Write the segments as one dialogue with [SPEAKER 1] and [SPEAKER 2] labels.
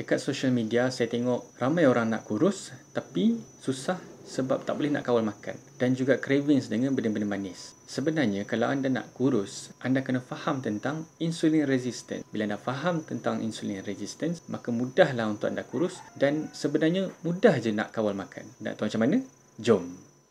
[SPEAKER 1] Dekat social media saya tengok ramai orang nak kurus tapi susah sebab tak boleh nak kawal makan dan juga cravings dengan benda-benda manis. Sebenarnya kalau anda nak kurus, anda kena faham tentang insulin resistance. Bila anda faham tentang insulin resistance, maka mudahlah untuk anda kurus dan sebenarnya mudah je nak kawal makan. Nak tahu macam mana? Jom!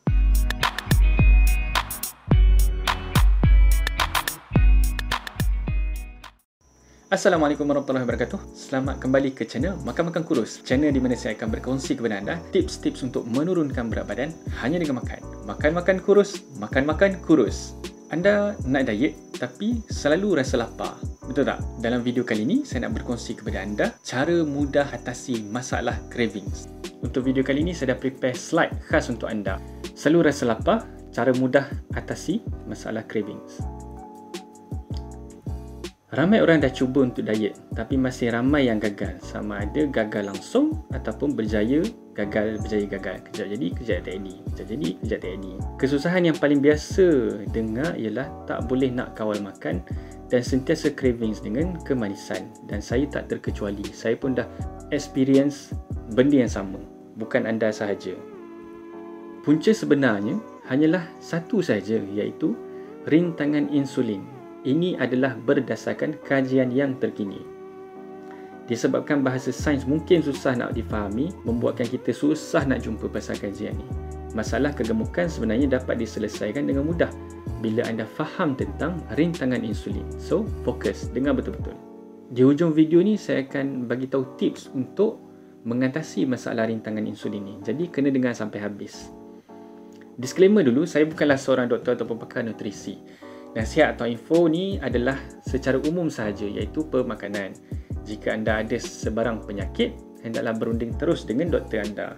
[SPEAKER 1] Assalamualaikum warahmatullahi wabarakatuh. Selamat kembali ke channel Makan Kurus. Channel di mana saya akan berkongsi kepada anda tips-tips untuk menurunkan berat badan hanya dengan makan. Makan kurus, makan kurus. Anda nak diet tapi selalu rasa lapar. Betul tak? Dalam video kali ini saya nak berkongsi kepada anda cara mudah atasi masalah cravings. Untuk video kali ini saya dah prepare slide khas untuk anda. Selalu rasa lapar, cara mudah atasi masalah cravings. Ramai orang dah cuba untuk diet tapi masih ramai yang gagal. Sama ada gagal langsung ataupun berjaya gagal. Kejap jadi, kejap tak jadi. Kejap jadi, kejap tak jadi. Kesusahan yang paling biasa dengar ialah tak boleh nak kawal makan dan sentiasa cravings dengan kemanisan. Dan saya tak terkecuali. Saya pun dah experience benda yang sama. Bukan anda sahaja. Punca sebenarnya hanyalah satu sahaja, iaitu rintangan insulin. Ini adalah berdasarkan kajian yang terkini. Disebabkan bahasa sains mungkin susah nak difahami, membuatkan kita susah nak jumpa pasal kajian ni. Masalah kegemukan sebenarnya dapat diselesaikan dengan mudah bila anda faham tentang rintangan insulin. So, fokus, dengar betul-betul. Di hujung video ni saya akan bagi tahu tips untuk mengatasi masalah rintangan insulin ni. Jadi kena dengar sampai habis. Disclaimer dulu, saya bukanlah seorang doktor ataupun pakar nutrisi. Nasihat atau info ni adalah secara umum sahaja, iaitu pemakanan. Jika anda ada sebarang penyakit, hendaklah berunding terus dengan doktor anda.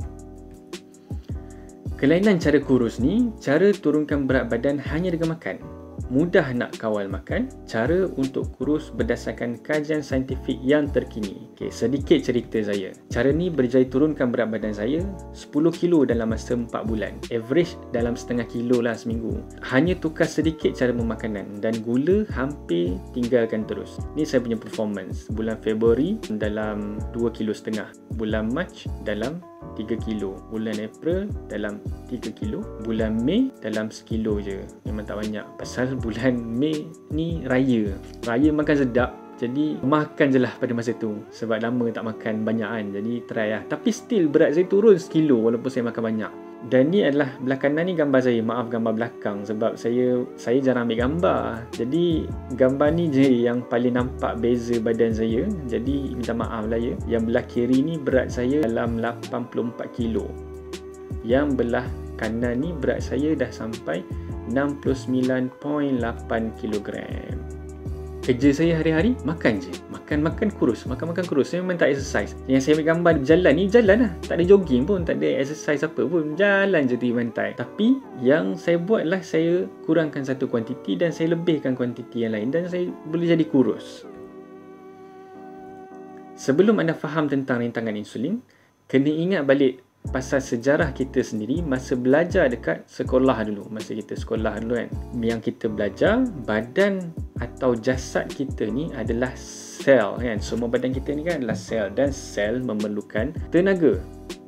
[SPEAKER 1] Kelainan cara kurus ni, cara turunkan berat badan hanya dengan makan. Mudah nak kawal makan, cara untuk kurus berdasarkan kajian saintifik yang terkini. Okay, sedikit cerita saya. Cara ni berjaya turunkan berat badan saya 10 kilo dalam masa 4 bulan. Average dalam setengah kilo lah seminggu. Hanya tukar sedikit cara memakanan dan gula hampir tinggalkan terus. Ni saya punya performance. Bulan Februari dalam 2,5 kilo. Bulan Mac dalam 3 kilo. Bulan April dalam 3 kilo. Bulan Mei dalam 1 kilo je. Memang tak banyak. Pasal bulan Mei ni raya. Raya makan sedap. Jadi makan je lah pada masa tu. Sebab lama tak makan banyak kan. Jadi try lah. Tapi still berat saya turun 1 kilo walaupun saya makan banyak. Dan ni adalah belah kanan ni gambar saya. Maaf, gambar belakang. Sebab saya jarang ambil gambar. Jadi gambar ni je yang paling nampak beza badan saya. Jadi minta maaf lah ya. Yang belah kiri ni berat saya dalam 84 kilo. Yang belah kanan ni berat saya dah sampai 69.8 kilogram. Kerja saya hari-hari makan je. Makan kurus. Makan kurus. Saya memang tak exercise. Yang saya ambil gambar berjalan ni, jalan lah. Tak ada jogging pun, tak ada exercise apa pun. Jalan je di pantai. Tapi yang saya buat lah, saya kurangkan satu kuantiti dan saya lebihkan kuantiti yang lain dan saya boleh jadi kurus. Sebelum anda faham tentang rintangan insulin, kena ingat balik pasal sejarah kita sendiri masa belajar dekat sekolah dulu. Masa kita sekolah dulu kan, yang kita belajar, badan atau jasad kita ni adalah sel kan. Semua badan kita ni kan adalah sel dan sel memerlukan tenaga.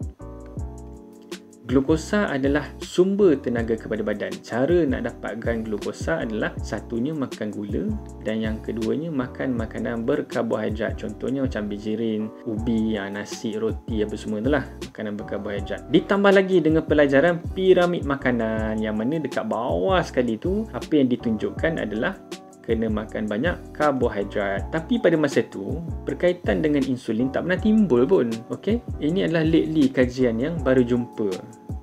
[SPEAKER 1] Glukosa adalah sumber tenaga kepada badan. Cara nak dapatkan glukosa adalah satunya makan gula dan yang keduanya makan makanan berkarbohidrat. Contohnya macam bijirin, ubi, nasi, roti, apa semua itulah makanan berkarbohidrat. Ditambah lagi dengan pelajaran piramid makanan yang mana dekat bawah sekali tu apa yang ditunjukkan adalah kena makan banyak karbohidrat. Tapi pada masa tu berkaitan dengan insulin tak pernah timbul pun. Okey, ini adalah lately kajian yang baru jumpa.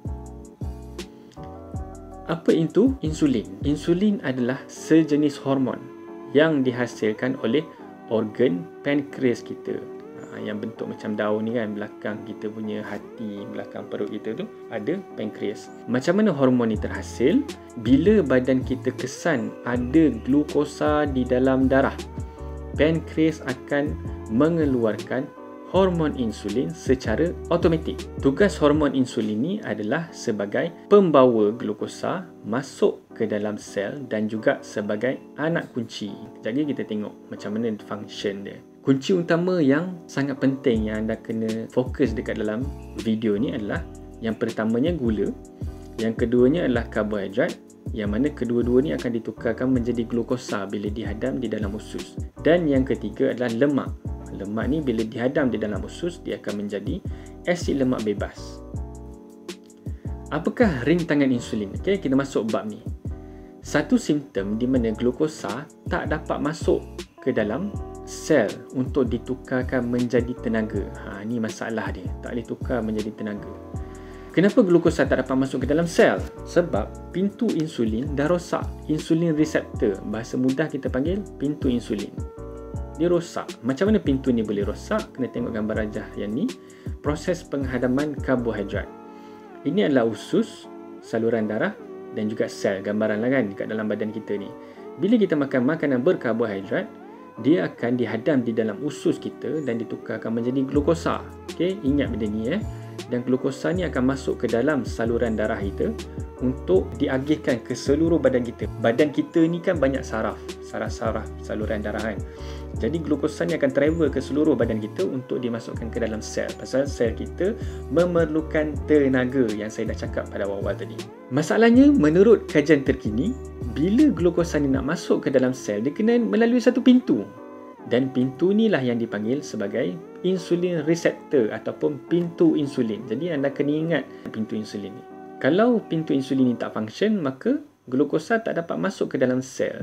[SPEAKER 1] Apa itu insulin? Insulin adalah sejenis hormon yang dihasilkan oleh organ pankreas kita. Yang bentuk macam daun ni kan, belakang kita punya hati, belakang perut kita tu ada pankreas. Macam mana hormon ni terhasil? Bila badan kita kesan ada glukosa di dalam darah, pankreas akan mengeluarkan hormon insulin secara automatik. Tugas hormon insulin ni adalah sebagai pembawa glukosa masuk ke dalam sel dan juga sebagai anak kunci. Jadi kita tengok macam mana function dia. kunci utama yang sangat penting yang anda kena fokus dekat dalam video ni adalah yang pertamanya gula, yang keduanya adalah karbohidrat, yang mana kedua-dua ni akan ditukarkan menjadi glukosa bila dihadam di dalam usus. Dan yang ketiga adalah lemak. Lemak ni bila dihadam di dalam usus, dia akan menjadi asid lemak bebas. Apakah rintangan insulin? Okey, kita masuk bab ni. Satu simptom di mana glukosa tak dapat masuk ke dalam sel untuk ditukarkan menjadi tenaga. Ni masalah dia. Tak boleh tukar menjadi tenaga. Kenapa glukosa tak dapat masuk ke dalam sel? Sebab pintu insulin dah rosak. Insulin reseptor. Bahasa mudah kita panggil pintu insulin. Dia rosak. Macam mana pintu ni boleh rosak? Kena tengok gambar rajah yang ni. Proses penghadaman karbohidrat. Ini adalah usus, saluran darah dan juga sel. Gambaran lah kan dekat dalam badan kita ni. Bila kita makan makanan berkarbohidrat, dia akan dihadam di dalam usus kita dan ditukarkan menjadi glukosa. Okey, ingat benda ni Dan glukosa ni akan masuk ke dalam saluran darah kita untuk diagihkan ke seluruh badan kita. Badan kita ni kan banyak saraf saluran darah kan. Jadi glukosa ni akan travel ke seluruh badan kita untuk dimasukkan ke dalam sel. Pasal sel kita memerlukan tenaga yang saya dah cakap pada awal tadi. Masalahnya, menurut kajian terkini, bila glukosa ni nak masuk ke dalam sel, dia kena melalui satu pintu. Dan pintu ni lah yang dipanggil sebagai insulin reseptor ataupun pintu insulin. Jadi anda kena ingat pintu insulin ni. Kalau pintu insulin ni tak function, maka glukosa tak dapat masuk ke dalam sel.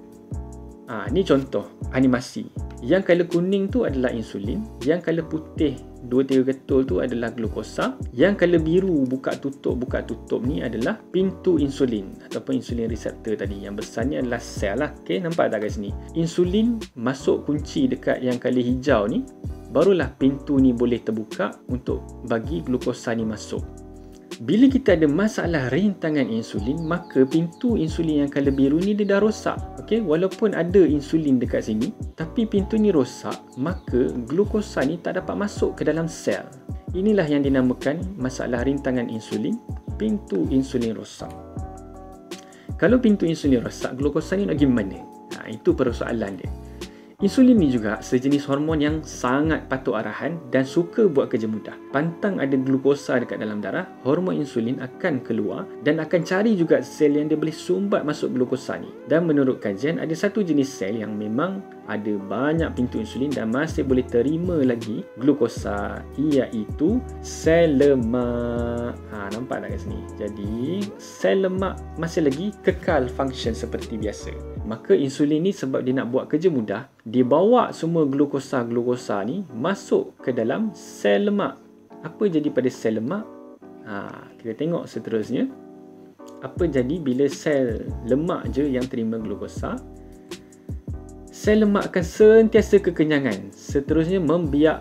[SPEAKER 1] Ni contoh animasi. Yang color kuning tu adalah insulin, yang color putih 2-3 ketul tu adalah glukosa, yang color biru buka tutup ni adalah pintu insulin ataupun insulin reseptor tadi. Yang besar ni adalah sel lah. Okey, nampak tak kat sini? Insulin masuk kunci dekat yang color hijau ni, barulah pintu ni boleh terbuka untuk bagi glukosa ni masuk. Bila kita ada masalah rintangan insulin, maka pintu insulin yang color biru ni dia dah rosak. Okey, walaupun ada insulin dekat sini, tapi pintu ni rosak, maka glukosa ni tak dapat masuk ke dalam sel. Inilah yang dinamakan masalah rintangan insulin, pintu insulin rosak. Kalau pintu insulin rosak, glukosa ni nak pergi mana? Itu persoalan dia. Insulin ni juga sejenis hormon yang sangat patuh arahan dan suka buat kerja mudah. Pantang ada glukosa dekat dalam darah, hormon insulin akan keluar dan akan cari juga sel yang dia boleh sumbat masuk glukosa ni. Dan menurut kajian, ada satu jenis sel yang memang ada banyak pintu insulin dan masih boleh terima lagi glukosa, iaitu sel lemak. Nampak tak kat sini? Jadi, sel lemak masih lagi kekal function seperti biasa. Maka insulin ni sebab dia nak buat kerja mudah, dia bawa semua glukosa ni masuk ke dalam sel lemak. Apa jadi pada sel lemak? Kita tengok seterusnya. Apa jadi bila sel lemak je yang terima glukosa? Sel lemak akan sentiasa kekenyangan. Seterusnya membiak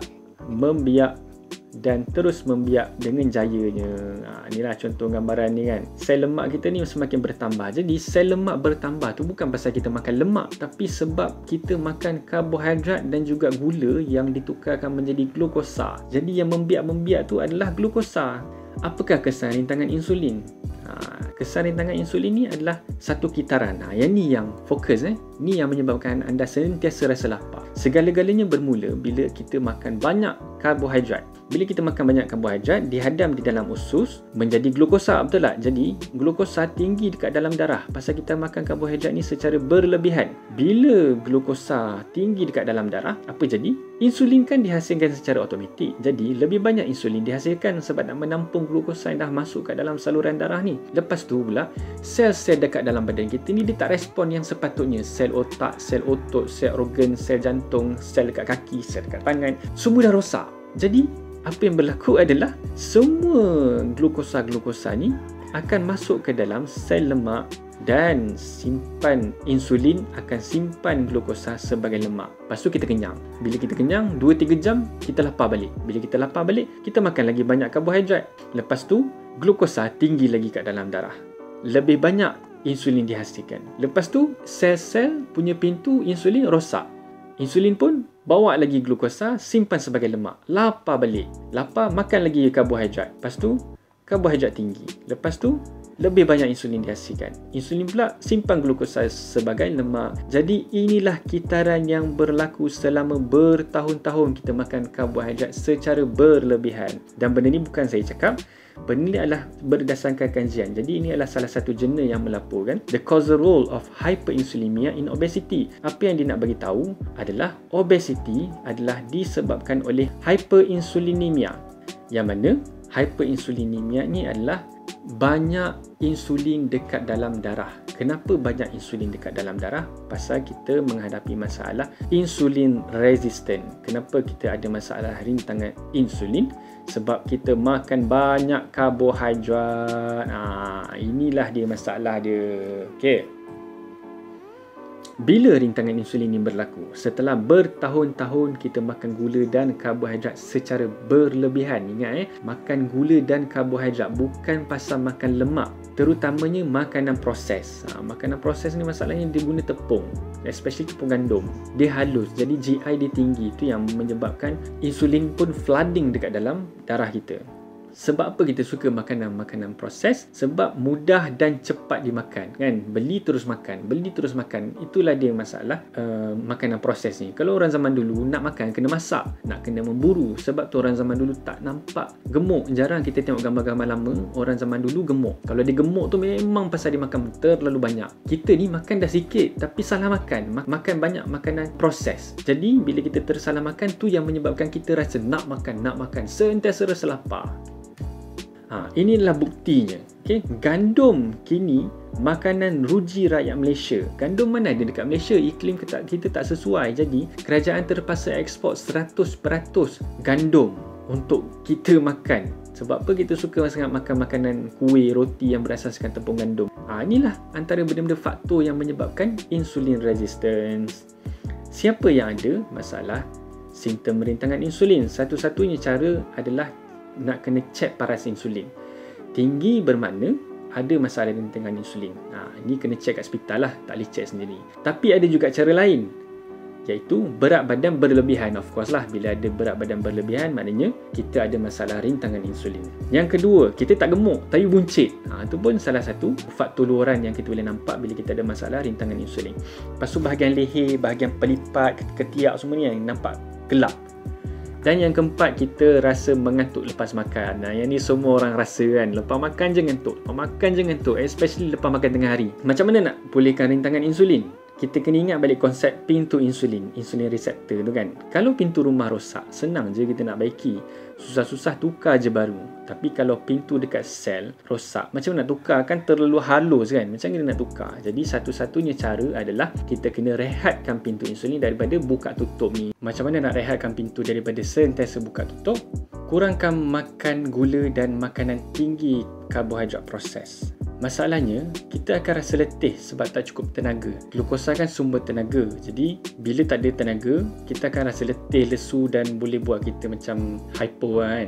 [SPEAKER 1] dan terus membiak dengan jayanya. Inilah contoh gambaran ni kan. Sel lemak kita ni semakin bertambah. Jadi sel lemak bertambah tu bukan pasal kita makan lemak, tapi sebab kita makan karbohidrat dan juga gula yang ditukarkan menjadi glukosa. Jadi yang membiak tu adalah glukosa. Apakah kesan rintangan insulin? Kesan rintangan insulin ni adalah satu kitaran. Yang ni yang fokus. Ni yang menyebabkan anda sentiasa rasa lapar. Segala-galanya bermula bila kita makan banyak karbohidrat. Bila kita makan banyak karbohidrat, dihadam di dalam usus menjadi glukosa, betul tak? Jadi glukosa tinggi dekat dalam darah pasal kita makan karbohidrat ni secara berlebihan. Bila glukosa tinggi dekat dalam darah, apa jadi? Insulin kan dihasilkan secara automatik. Jadi lebih banyak insulin dihasilkan sebab nak menampung glukosa yang dah masuk kat dalam saluran darah ni. Lepas tu pula, sel-sel dekat dalam badan kita ni dia tak respon yang sepatutnya. Sel otak, sel otot, sel organ, sel jantung, sel dekat kaki, sel dekat tangan, semua dah rosak. Jadi apa yang berlaku adalah semua glukosa ni akan masuk ke dalam sel lemak dan simpan insulin akan simpan glukosa sebagai lemak. Lepas tu kita kenyang. Bila kita kenyang, 2-3 jam kita lapar balik. Bila kita lapar balik, kita makan lagi banyak karbohidrat. Lepas tu glukosa tinggi lagi kat dalam darah. Lebih banyak insulin dihasilkan. Lepas tu sel-sel punya pintu insulin rosak. Insulin pun bawa lagi glukosa, simpan sebagai lemak. Lapar balik. Lapar, makan lagi karbohidrat. Lepas tu, karbohidrat tinggi. Lepas tu, lebih banyak insulin dihasilkan. Insulin pula simpan glukosa sebagai lemak. Jadi inilah kitaran yang berlaku selama bertahun-tahun kita makan karbohidrat secara berlebihan. Dan benda ni bukan saya cakap, benda ni adalah berdasarkan kajian. Jadi ini adalah salah satu jurnal yang melaporkan the causal role of hyperinsulinemia in obesity. Apa yang dia nak bagi tahu adalah obesity adalah disebabkan oleh hyperinsulinemia. Yang mana hyperinsulinemia ni adalah banyak insulin dekat dalam darah. Kenapa banyak insulin dekat dalam darah? Pasal kita menghadapi masalah insulin resistant. Kenapa kita ada masalah rintangan insulin? Sebab kita makan banyak karbohidrat. Inilah dia masalah dia. Okey. Bila rintangan insulin ini berlaku? Setelah bertahun-tahun kita makan gula dan karbohidrat secara berlebihan. Ingat makan gula dan karbohidrat bukan pasal makan lemak. Terutamanya makanan proses. Makanan proses ni masalahnya dia guna tepung, especially tepung gandum. Dia halus, jadi GI dia tinggi. Itu yang menyebabkan insulin pun flooding dekat dalam darah kita. Sebab apa kita suka makanan-makanan proses? Sebab mudah dan cepat dimakan, kan? Beli terus makan. Itulah dia masalah makanan proses ni. Kalau orang zaman dulu nak makan kena masak, nak kena memburu. Sebab tu orang zaman dulu tak nampak gemuk. Jarang kita tengok gambar-gambar lama orang zaman dulu gemuk. Kalau dia gemuk tu memang pasal dia makan terlalu banyak. Kita ni makan dah sikit tapi salah makan. Makan banyak makanan proses. Jadi bila kita tersalah makan, tu yang menyebabkan kita rasa nak makan, sentiasa rasa lapar. Inilah buktinya. Okay? Gandum kini makanan ruji rakyat Malaysia. Gandum mana ada dekat Malaysia? Iklim kita tak sesuai. Jadi kerajaan terpaksa ekspor 100% gandum untuk kita makan. Sebab apa kita suka sangat makan makanan kuih, roti yang berasaskan tepung gandum. Inilah antara benda-benda faktor yang menyebabkan insulin resistance. Siapa yang ada masalah simptom rintangan insulin? Satu-satunya cara adalah nak kena cek paras insulin. Tinggi bermakna ada masalah rintangan insulin. Ini kena cek kat hospital lah, tak boleh cek sendiri. Tapi ada juga cara lain, iaitu berat badan berlebihan. Of course lah, bila ada berat badan berlebihan maknanya kita ada masalah rintangan insulin. Yang kedua, kita tak gemuk tapi buncit. Itu pun salah satu faktor luaran yang kita boleh nampak bila kita ada masalah rintangan insulin. Lepas tu bahagian leher, bahagian pelipat, ketiak semua ni yang nampak gelap. Dan yang keempat, kita rasa mengantuk lepas makan. Yang ni semua orang rasa kan. Lepas makan je ngantuk. Especially lepas makan tengah hari. Macam mana nak pulihkan rintangan insulin? Kita kena ingat balik konsep pintu insulin reseptor tu kan. Kalau pintu rumah rosak, senang je kita nak baiki. Susah-susah tukar je baru. Tapi kalau pintu dekat sel rosak, macam mana nak tukar? Kan terlalu halus kan. Macam mana nak tukar? Jadi satu-satunya cara adalah kita kena rehatkan pintu insulin daripada buka tutup ni. Macam mana nak rehatkan pintu daripada sentiasa buka tutup? Kurangkan makan gula dan makanan tinggi karbohidrat proses. Masalahnya, kita akan rasa letih sebab tak cukup tenaga. Glukosa kan sumber tenaga. Jadi, bila tak ada tenaga, kita akan rasa letih, lesu dan boleh buat kita macam hypo kan.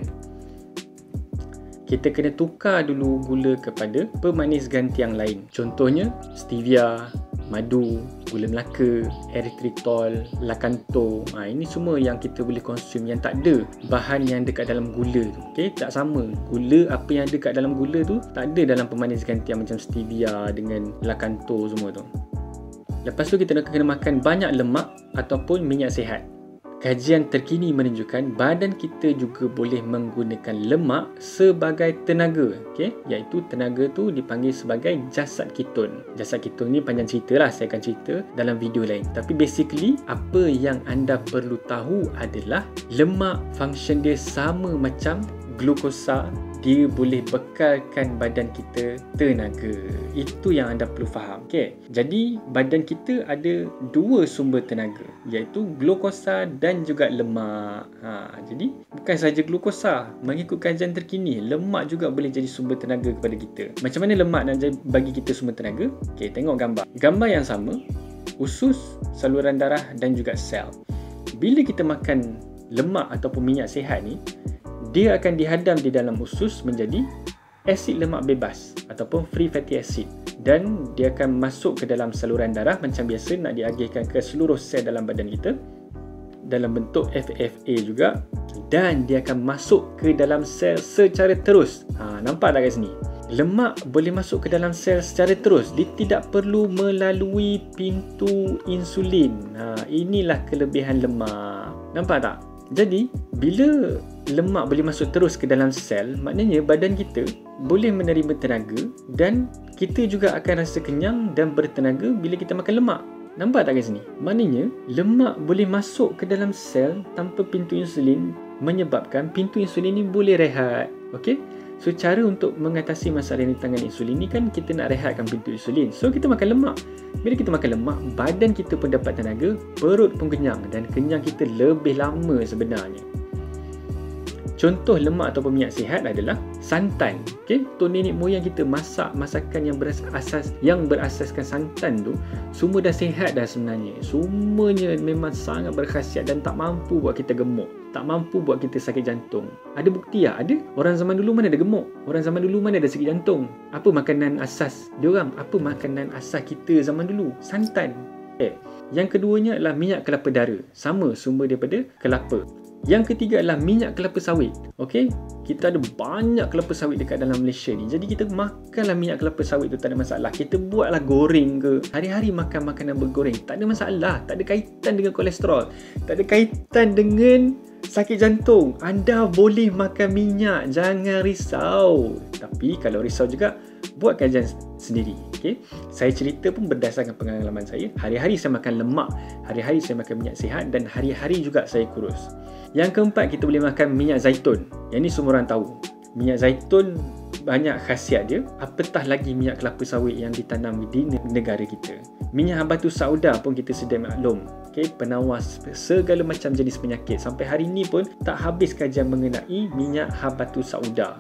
[SPEAKER 1] Kita kena tukar dulu gula kepada pemanis ganti yang lain. Contohnya, stevia, madu, gula melaka, erythritol, lakanto. Ini semua yang kita boleh konsum yang tak ada bahan yang dekat dalam gula tu. Okay? Tak sama. Gula, apa yang ada kat dalam gula tu tak ada dalam pemanis ganti yang macam stevia dengan lakanto semua tu. Lepas tu kita kena makan banyak lemak ataupun minyak sihat. Kajian terkini menunjukkan badan kita juga boleh menggunakan lemak sebagai tenaga, iaitu tenaga tu dipanggil sebagai jasad keton. Jasad keton ni panjang cerita lah, saya akan cerita dalam video lain. Tapi basically, apa yang anda perlu tahu adalah lemak function dia sama macam glukosa. Dia boleh bekalkan badan kita tenaga. Itu yang anda perlu faham. Jadi badan kita ada dua sumber tenaga, iaitu glukosa dan juga lemak. Jadi bukan saja glukosa. Mengikut kajian terkini, lemak juga boleh jadi sumber tenaga kepada kita. Macam mana lemak nak bagi kita sumber tenaga? Tengok gambar. Gambar yang sama, usus, saluran darah dan juga sel. Bila kita makan lemak ataupun minyak sihat ni, dia akan dihadam di dalam usus menjadi asid lemak bebas ataupun free fatty acid, dan dia akan masuk ke dalam saluran darah macam biasa, nak diagihkan ke seluruh sel dalam badan kita dalam bentuk FFA juga, dan dia akan masuk ke dalam sel secara terus. Nampak tak kat sini? Lemak boleh masuk ke dalam sel secara terus. Dia tidak perlu melalui pintu insulin. Inilah kelebihan lemak. Nampak tak? Jadi, bila lemak boleh masuk terus ke dalam sel, maknanya badan kita boleh menerima tenaga dan kita juga akan rasa kenyang dan bertenaga bila kita makan lemak. Nampak tak kat sini? Maknanya, lemak boleh masuk ke dalam sel tanpa pintu insulin, menyebabkan pintu insulin ni boleh rehat. Okey? So, cara untuk mengatasi masalah rintangan insulin ni kan kita nak rehatkan pintu insulin. So, kita makan lemak. Bila kita makan lemak, badan kita pun dapat tenaga, perut pun kenyang dan kenyang kita lebih lama sebenarnya. Contoh lemak ataupun minyak sihat adalah santan. Okey, untuk nenek moyang kita masak masakan yang berasaskan santan tu, semua dah sihat dah sebenarnya. Semuanya memang sangat berkhasiat dan tak mampu buat kita gemuk, tak mampu buat kita sakit jantung. Ada bukti tak? Ada. Orang zaman dulu mana ada gemuk? Orang zaman dulu mana ada sakit jantung? Apa makanan asas diorang? Apa makanan asas kita zaman dulu? Santan. Yang keduanya adalah minyak kelapa dara. Sama, sumber daripada kelapa. Yang ketiga adalah minyak kelapa sawit. Okey, kita ada banyak kelapa sawit dekat dalam Malaysia ni. Jadi kita makanlah minyak kelapa sawit tu, tak ada masalah. Kita buatlah goreng ke, hari-hari makan makanan bergoreng, tak ada masalah. Tak ada kaitan dengan kolesterol, tak ada kaitan dengan sakit jantung. Anda boleh makan minyak, jangan risau. Tapi kalau risau juga, buat kajian sendiri. Okay? Saya cerita pun berdasarkan pengalaman saya. Hari-hari saya makan lemak, hari-hari saya makan minyak sihat dan hari-hari juga saya kurus. Yang keempat, kita boleh makan minyak zaitun. Yang ni semua orang tahu. Minyak zaitun banyak khasiat dia. Apatah lagi minyak kelapa sawit yang ditanam di negara kita. Minyak habatus sauda pun kita sedia maklum. Okay, penawar segala macam jenis penyakit. Sampai hari ni pun tak habis kajian mengenai minyak habatus sauda.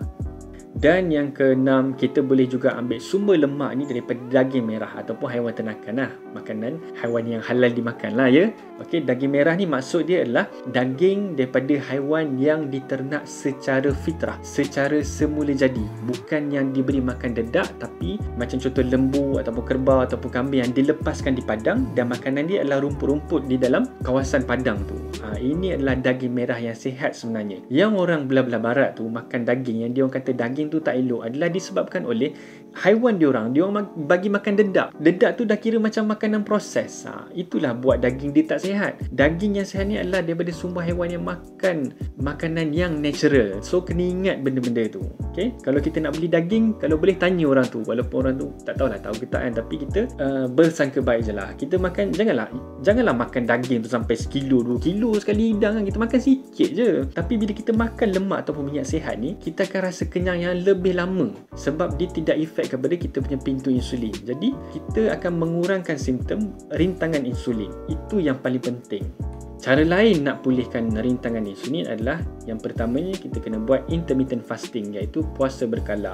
[SPEAKER 1] Dan yang keenam, kita boleh juga ambil sumber lemak ni daripada daging merah ataupun haiwan ternakan lah. Makanan haiwan yang halal dimakan lah ya. Okey, daging merah ni maksud dia adalah daging daripada haiwan yang diternak secara fitrah, secara semula jadi. Bukan yang diberi makan dedak, tapi macam contoh lembu ataupun kerbau ataupun kambing yang dilepaskan di padang dan makanan dia adalah rumput-rumput di dalam kawasan padang tu. Ini adalah daging merah yang sihat sebenarnya. Yang orang belah-belah barat tu makan daging yang dia orang kata daging tu tak elok adalah disebabkan oleh haiwan diorang bagi makan dedak. Dedak tu dah kira macam makanan proses. Itulah buat daging dia tak sihat. Daging yang sihat ni adalah daripada sumber haiwan yang makan makanan yang natural. So kena ingat benda-benda tu. Okay? Kalau kita nak beli daging, kalau boleh tanya orang tu, walaupun orang tu tak tahulah tahu ke tak kan, tapi kita bersangka baik je lah. Kita makan, janganlah makan daging tu sampai 1 kilo 2 kilo sekali hidang kan. Kita makan sikit je. Tapi bila kita makan lemak ataupun minyak sihat ni, kita akan rasa kenyang yang lebih lama sebab dia tidak efek kepada kita punya pintu insulin. Jadi kita akan mengurangkan simptom rintangan insulin. Itu yang paling penting. Cara lain nak pulihkan rintangan insulin adalah yang pertamanya kita kena buat intermittent fasting, iaitu puasa berkala.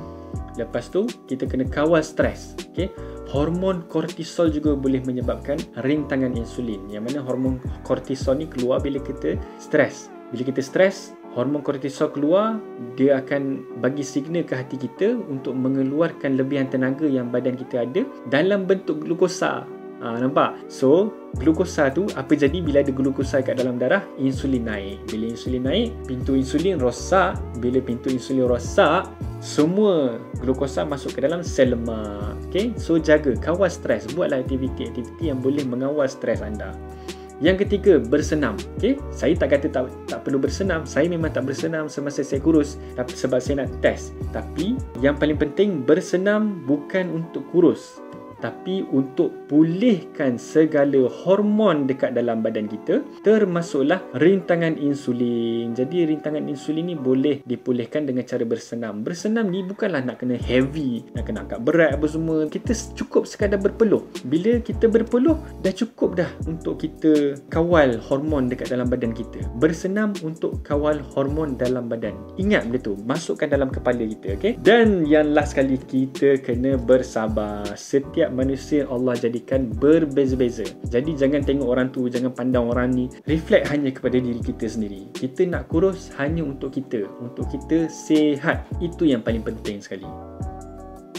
[SPEAKER 1] Lepas tu kita kena kawal stres. Okay? Hormon kortisol juga boleh menyebabkan rintangan insulin. Yang mana hormon kortisol ni keluar bila kita stres. Bila kita stres, hormon kortisol keluar, dia akan bagi signal ke hati kita untuk mengeluarkan lebihan tenaga yang badan kita ada dalam bentuk glukosa. Nampak? So, glukosa tu apa jadi bila ada glukosa kat dalam darah? Insulin naik. Bila insulin naik, pintu insulin rosak. Bila pintu insulin rosak, semua glukosa masuk ke dalam sel lemak. Okay? So, jaga, kawal stres. Buatlah aktiviti-aktiviti yang boleh mengawal stres anda. Yang ketiga, bersenam. Okay? Saya tak kata tak perlu bersenam. Saya memang tak bersenam semasa saya kurus, tapi sebab saya nak test. Tapi yang paling penting, bersenam bukan untuk kurus, tapi untuk pulihkan segala hormon dekat dalam badan kita, termasuklah rintangan insulin. Jadi rintangan insulin ni boleh dipulihkan dengan cara bersenam. Bersenam ni bukanlah nak kena heavy, nak kena angkat berat apa semua. Kita cukup sekadar berpeluh. Bila kita berpeluh, dah cukup dah untuk kita kawal hormon dekat dalam badan kita. Bersenam untuk kawal hormon dalam badan. Ingat benda tu, masukkan dalam kepala kita, okay? Dan yang last sekali, kita kena bersabar. Setiap manusia Allah jadikan berbeza-beza. Jadi jangan tengok orang tu, jangan pandang orang ni. Reflect hanya kepada diri kita sendiri. Kita nak kurus hanya untuk kita sihat. Itu yang paling penting sekali.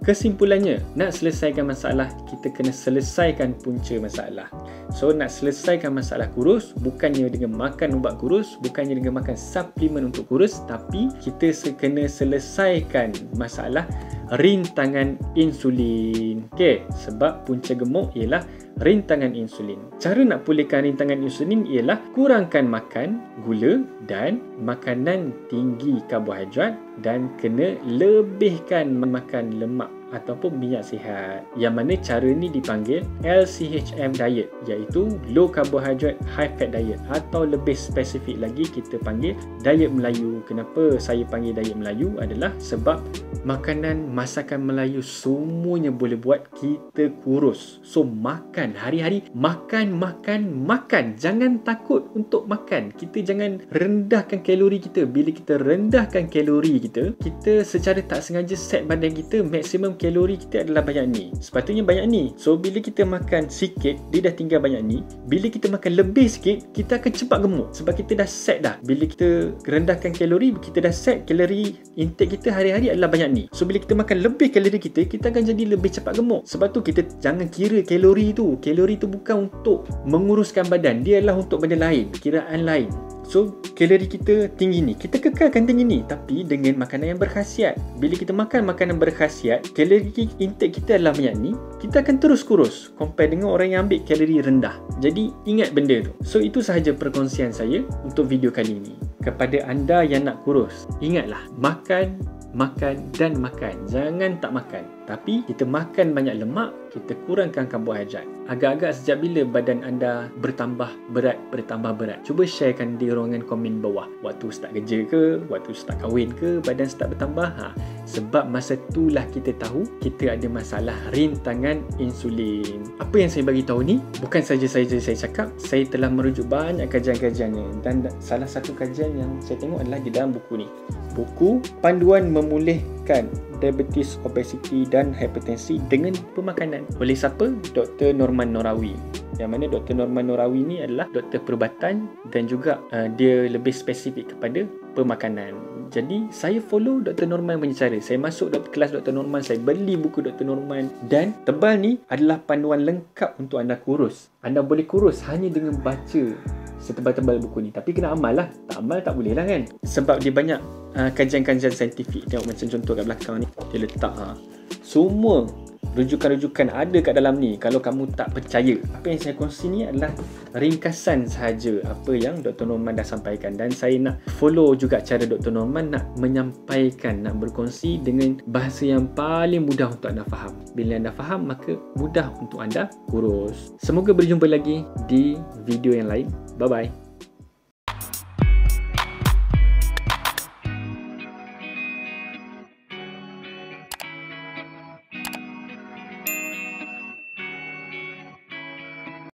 [SPEAKER 1] Kesimpulannya, nak selesaikan masalah, kita kena selesaikan punca masalah. So, nak selesaikan masalah kurus, bukannya dengan makan ubat kurus, bukannya dengan makan suplemen untuk kurus, tapi kita kena selesaikan masalah rintangan insulin. Okey, sebab punca gemuk ialah rintangan insulin. Cara nak pulihkan rintangan insulin ialah kurangkan makan gula dan makanan tinggi karbohidrat dan kena lebihkan makan lemak ataupun minyak sihat, yang mana cara ni dipanggil LCHF Diet, iaitu Low Carbohydrate High Fat Diet, atau lebih spesifik lagi kita panggil diet Melayu. Kenapa saya panggil diet Melayu adalah sebab makanan masakan Melayu semuanya boleh buat kita kurus. So makan hari-hari, makan. Jangan takut untuk makan. Kita jangan rendahkan kalori kita. Bila kita rendahkan kalori kita, kita secara tak sengaja set badan kita maksimum kalori kita adalah banyak ni. Sepatutnya banyak ni. So bila kita makan sikit, dia dah tinggal banyak ni. Bila kita makan lebih sikit, kita akan cepat gemuk sebab kita dah set dah. Bila kita rendahkan kalori, kita dah set kalori intake kita hari-hari adalah banyak ni. So bila kita makan lebih kalori kita akan jadi lebih cepat gemuk. Sebab tu kita jangan kira kalori tu. Kalori tu bukan untuk menguruskan badan, dia adalah untuk benda lain, kiraan lain. So, kalori kita tinggi ni, kita kekalkan tinggi ni, tapi dengan makanan yang berkhasiat. Bila kita makan makanan berkhasiat, kalori intake kita adalah banyak ni, kita akan terus kurus compare dengan orang yang ambil kalori rendah. Jadi, ingat benda tu. So, itu sahaja perkongsian saya untuk video kali ini. Kepada anda yang nak kurus, ingatlah, makan. Jangan tak makan. Tapi kita makan banyak lemak, kita kurangkan karbohidrat. Agak-agak sejak bila badan anda bertambah berat? Cuba sharekan di ruangan komen bawah. Waktu start kerja ke? Waktu start kahwin ke? Badan start bertambah? Sebab masa itulah kita tahu kita ada masalah rintangan insulin. Apa yang saya bagi tahu ni bukan saja saya cakap, saya telah merujuk banyak kajian-kajiannya, dan salah satu kajian yang saya tengok adalah di dalam buku ni. Buku Panduan Memulihkan Diabetes, Obesiti dan Hipertensi dengan Pemakanan oleh siapa? Dr. Norman Norawi. Yang mana Dr. Norman Norawi ni adalah doktor perubatan dan juga dia lebih spesifik kepada pemakanan. Jadi saya follow Dr. Norman punya cara. Saya masuk kelas Dr. Norman, saya beli buku Dr. Norman, dan tebal ni adalah panduan lengkap untuk anda kurus. Anda boleh kurus hanya dengan baca setebal-tebal buku ni. Tapi kena amal lah. Tak amal tak boleh lah kan. Sebab dia banyak kajian-kajian saintifik. Tengok macam contoh kat belakang ni, dia letak semua rujukan-rujukan ada kat dalam ni. Kalau kamu tak percaya, apa yang saya kongsi ni adalah ringkasan sahaja apa yang Dr. Norman dah sampaikan, dan saya nak follow juga cara Dr. Norman nak menyampaikan, nak berkongsi dengan bahasa yang paling mudah untuk anda faham. Bila anda faham, maka mudah untuk anda kurus. Semoga berjumpa lagi di video yang lain. Bye-bye.